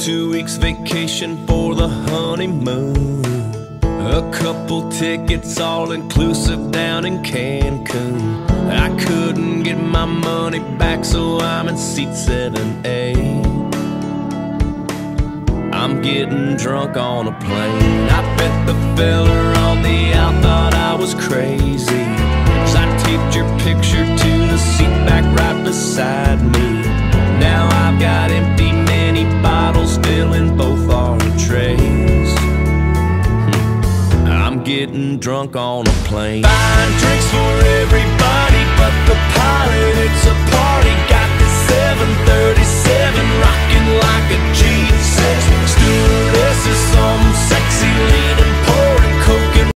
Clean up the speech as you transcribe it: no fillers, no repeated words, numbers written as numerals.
2 weeks vacation for the honeymoon. A couple tickets all inclusive down in Cancun. I couldn't get my money back, so I'm in seat 7A. I'm getting drunk on a plane. I bet the fella on the out thought I was crazy, 'cause I taped your picture to the seat back right beside me. Now I've got empty mini bottles filling both our trays. I'm getting drunk on a plane. Buying drinks for everybody but the pilot. It's a party. Got this 737 rocking like a G6. Stewardess is some sexy leaning